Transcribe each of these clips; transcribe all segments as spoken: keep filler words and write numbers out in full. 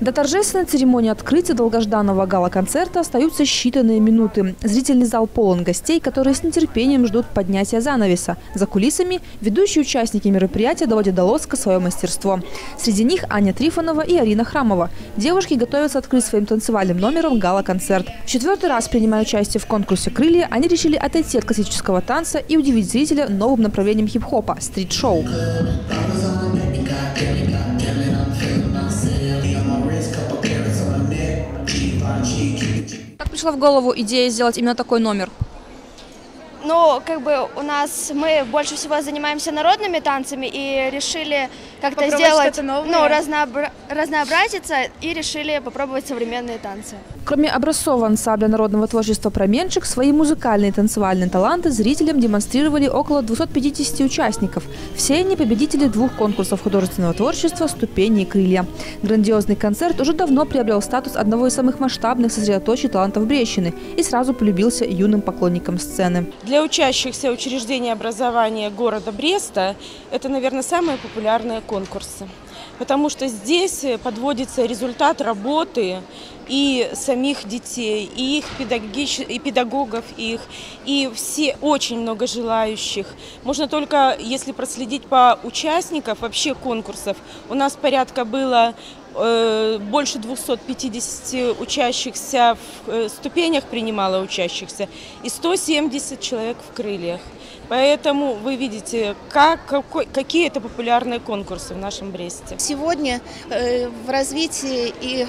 До торжественной церемонии открытия долгожданного гала-концерта остаются считанные минуты. Зрительный зал полон гостей, которые с нетерпением ждут поднятия занавеса. За кулисами ведущие участники мероприятия доводят до лоска свое мастерство. Среди них Аня Трифонова и Арина Храмова. Девушки готовятся открыть своим танцевальным номером гала-концерт. В четвертый раз, принимая участие в конкурсе «Крылья», они решили отойти от классического танца и удивить зрителя новым направлением хип-хопа – стрит-шоу. Как пришла в голову идея сделать именно такой номер? Ну, как бы у нас, мы больше всего занимаемся народными танцами и решили как-то сделать, ну, разнообра разнообразиться и решили попробовать современные танцы. Кроме образцового ансамбля народного творчества «Променчик», свои музыкальные и танцевальные таланты зрителям демонстрировали около двухсот пятидесяти участников. Все они победители двух конкурсов художественного творчества «Ступени» и «Крылья». Грандиозный концерт уже давно приобрел статус одного из самых масштабных сосредоточий талантов Брестщины и сразу полюбился юным поклонникам сцены. Для учащихся учреждений образования города Бреста это, наверное, самые популярные конкурсы, потому что здесь подводится результат работы и самих детей, и их педагогич... и педагогов их, и все, очень много желающих. Можно только, если проследить по участникам вообще конкурсов, у нас порядка было э, больше двухсот пятидесяти учащихся в э, ступенях принимало учащихся и сто семьдесят человек в крыльях. Поэтому вы видите, как, какой, какие это популярные конкурсы в нашем Бресте. Сегодня э, в развитии и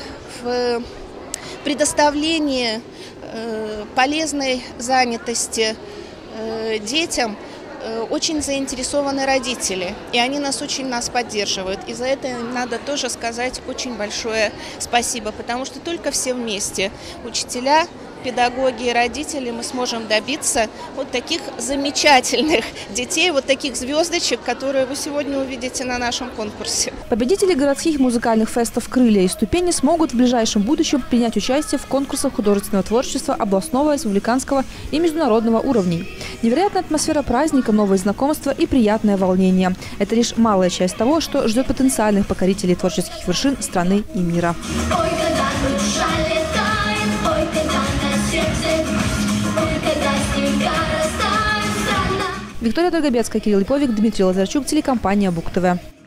в предоставлении э, полезной занятости э, детям э, очень заинтересованы родители. И они нас очень нас поддерживают. И за это им надо тоже сказать очень большое спасибо, потому что только все вместе, учителя, педагоги и родители, мы сможем добиться вот таких замечательных детей, вот таких звездочек, которые вы сегодня увидите на нашем конкурсе. Победители городских музыкальных фестов «Крылья» и «Ступени» смогут в ближайшем будущем принять участие в конкурсах художественного творчества областного, республиканского и международного уровней. Невероятная атмосфера праздника, новые знакомства и приятное волнение. Это лишь малая часть того, что ждет потенциальных покорителей творческих вершин страны и мира. Виктория Драгобецкая, Кирилл Липовик, Дмитрий Лазарчук, телекомпания БУК ТВ.